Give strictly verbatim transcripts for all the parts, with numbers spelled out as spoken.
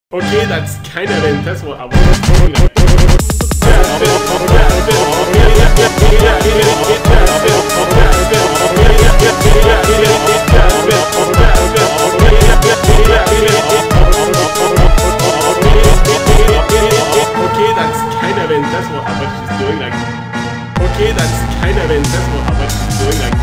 Okay, that's kind of intense. What I was doing. Okay, that's kind of intense. What I was just doing. Like, okay, that's kind of intense. What I was just doing. Like.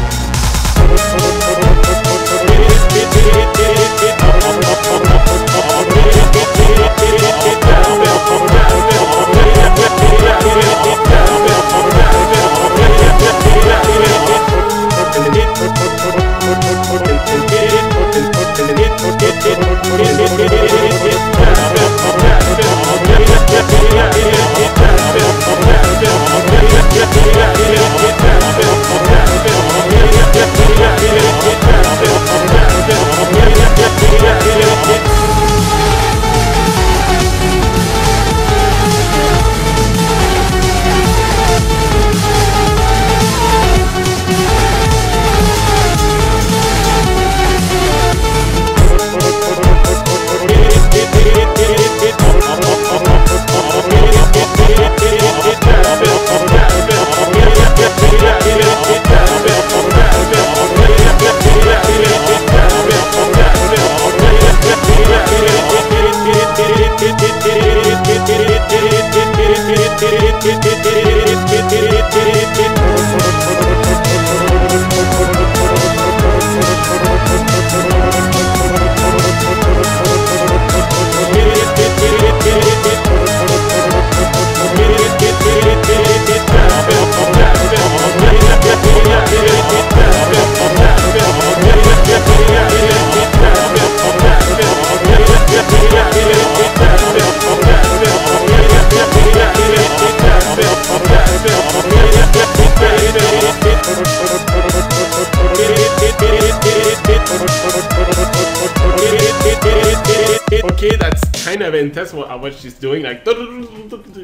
Okay, that's kind of intense. What I was just doing, like,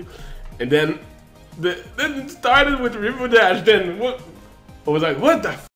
and then the then it started with River Dash. Then what? I was like, what the? F